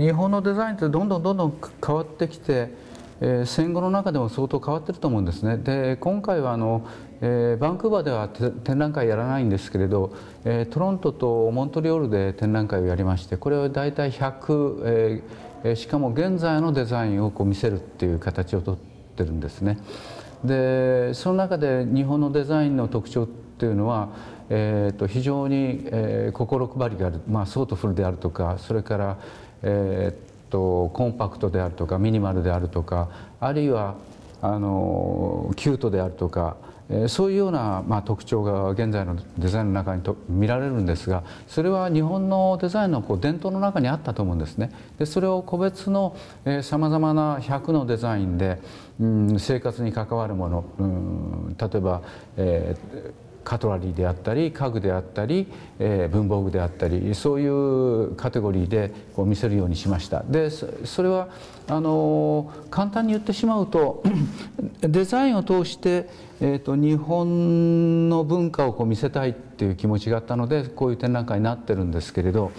日本のデザインってどんどん変わってきて、戦後の中でも相当変わってると思うんですね。で今回はバンクーバーでは展覧会やらないんですけれど、トロントとモントリオールで展覧会をやりまして、これは大体100、しかも現在のデザインを見せるっていう形をとってるんですね。でその中で日本のデザインの特徴っていうのは、非常に、心配りがある、ソートフルであるとか、それから、コンパクトであるとかミニマルであるとか、あるいはキュートであるとか、そういうような、特徴が現在のデザインの中に見られるんですが、それは日本のデザインの伝統の中にあったと思うんですね。でそれを個別のさまざまな100のデザインで、生活に関わるもの、例えば、カトラリーであったり家具であったり、文房具であったり、そういうカテゴリーで見せるようにしました。でそれは簡単に言ってしまうとデザインを通して、日本の文化を見せたいっていう気持ちがあったので、こういう展覧会になってるんですけれど、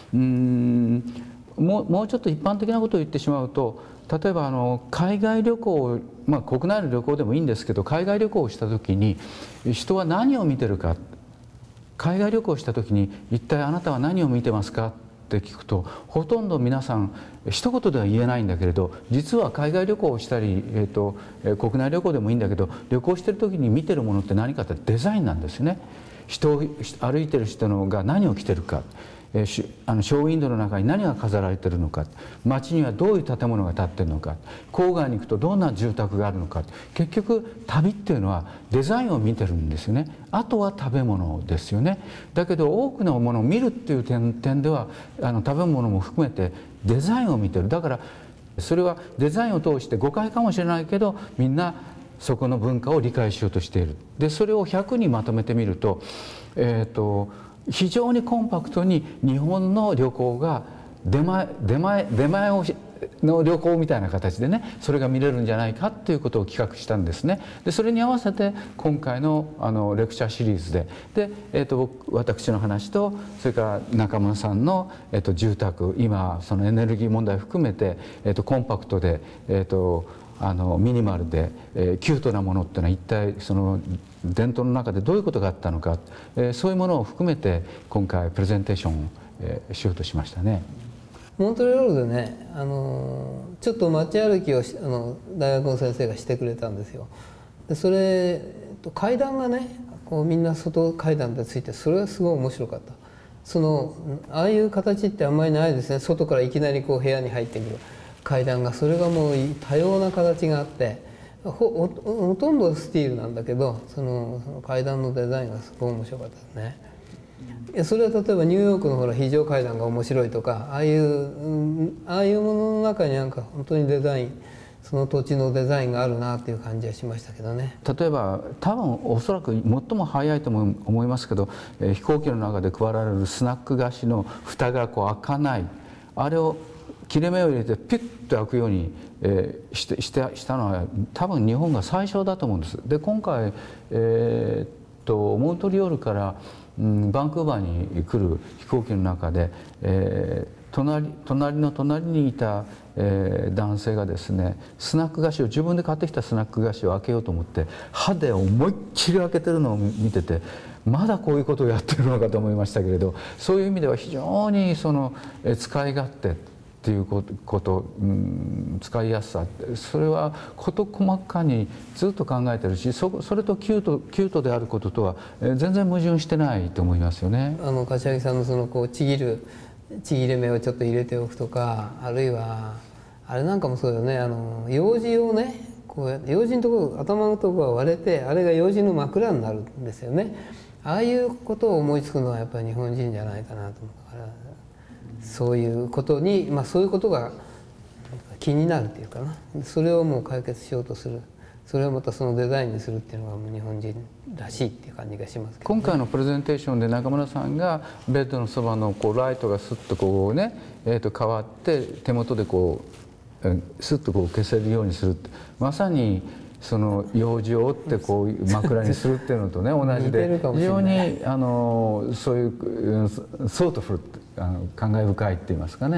もうちょっと一般的なことを言ってしまうと、例えば海外旅行、国内の旅行でもいいんですけど、海外旅行をした時に人は何を見てるか、海外旅行をした時に一体あなたは何を見てますかって聞くと、ほとんど皆さん一言では言えないんだけれど、実は海外旅行をしたり、国内旅行でもいいんだけど、旅行してる時に見てるものって何かってデザインなんですよね。歩いてる人のが何を着てるか、ショーウィンドウの中に何が飾られているのか、街にはどういう建物が建っているのか、郊外に行くとどんな住宅があるのか、結局旅っていうのはデザインを見てるんですよね。あとは食べ物ですよね。だけど多くのものを見るっていう点では食べ物も含めてデザインを見てる。だからそれはデザインを通して誤解かもしれないけど、みんなそこの文化を理解しようとしている。でそれを100にまとめてみると、非常にコンパクトに日本の旅行が出前の旅行みたいな形でね、それが見れるんじゃないかということを企画したんですね。でそれに合わせて今回のレクチャーシリーズで、私の話と、それから中村さんの、住宅、今そのエネルギー問題を含めて、コンパクトで、ミニマルで、キュートなものっていうのは一体その伝統の中でどういうことがあったのか、そういうものを含めて今回プレゼンテーションを、しようとしましたね。 モントリオールでね、ちょっと街歩きを大学の先生がしてくれたんですよ。でそれ階段がね、みんな外階段でついて、それがすごい面白かった。ああいう形ってあんまりないですね。外からいきなり部屋に入ってくる階段が、それがもう多様な形があって、ほとんどスティールなんだけど、その階段のデザインがすごい面白かったですね。それは例えばニューヨークの非常階段が面白いとか、ああいうものの中に本当にデザイン、その土地のデザインがあるなっていう感じはしましたけどね。 例えば多分おそらく最も早いと思いますけど、飛行機の中で配られるスナック菓子の蓋が開かない、あれを切れ目を入れてピュッと開くように、したのは多分日本が最初だと思うんです。で今回、モントリオールからバンクーバーに来る飛行機の中で、隣の隣にいた、男性がですね、スナック菓子を自分で買ってきたスナック菓子を開けようと思って歯で思いっきり開けてるのを見てて、まだこういうことをやってるのかと思いましたけれど、そういう意味では非常に使い勝手っていうこと、使いやすさ、それは事細かにずっと考えてるし、それとキュートであることとは全然矛盾してないと思いますよね。 柏木さんのちぎれ目をちょっと入れておくとか、あるいはあれなんかもそうよね、楊枝をね、楊枝のところ、頭のところが割れて、あれが楊枝の枕になるんですよね。ああいうことを思いつくのはやっぱり日本人じゃないかなと思うから、そういうことに、そういうことが気になるっていうかな、それをもう解決しようとする、それをまたそのデザインにするっていうのがもう日本人らしいっていう感じがしますけどね。 今回のプレゼンテーションで中村さんがベッドのそばのライトがスッと変わって手元でスッと消せるようにするって、まさにその楊枝を折って枕にするっていうのとね同じで、非常にそういうソートフル、感慨深いって言いますかね、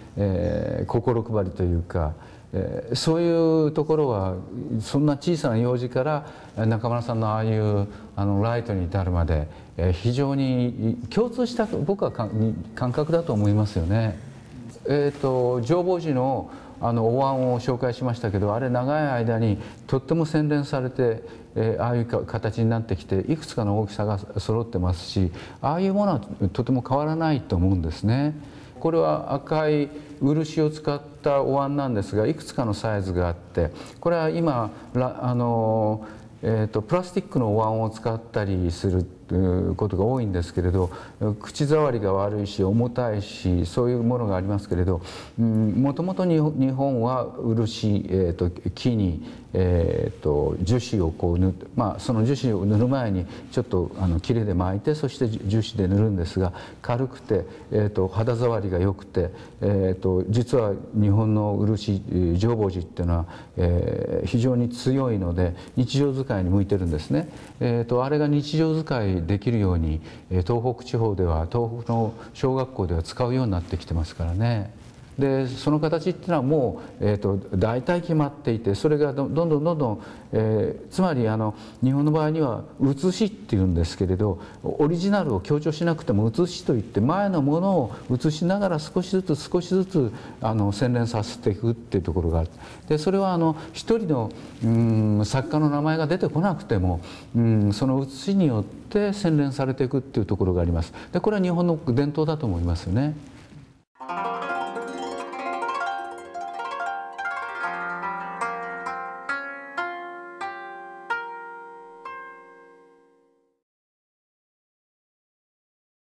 心配りというか、そういうところはそんな小さな用事から中村さんのああいうライトに至るまで非常に共通した僕は感覚だと思いますよね。浄法寺のお椀を紹介しましたけど、あれ長い間にとっても洗練されて、ああいう形になってきていくつかの大きさが揃ってますし、ああいうものはとても変わらないと思うんですね。これは赤い漆を使ったお椀なんですが、いくつかのサイズがあって、これは今プラスチックのお椀を使ったりすることが多いんですけれど、口触りが悪いし重たいし、そういうものがありますけれど、もともと日本は漆、木に、樹脂をこう塗って、その樹脂を塗る前にちょっときれで巻いて、そして樹脂で塗るんですが、軽くて、肌触りが良くて、実は日本の漆浄法寺っていうのは、非常に強いので日常使いに向いてるんですね。あれが日常使いできるように東北地方では、東北の小学校では使うようになってきてますからね。でその形っていうのはもう、大体決まっていて、それがどんどん、つまり日本の場合には写しっていうんですけれど、オリジナルを強調しなくても写しといって前のものを写しながら少しずつ洗練させていくっていうところがある。でそれは一人の作家の名前が出てこなくても、その写しによって洗練されていくっていうところがあります。でこれは日本の伝統だと思いますよね。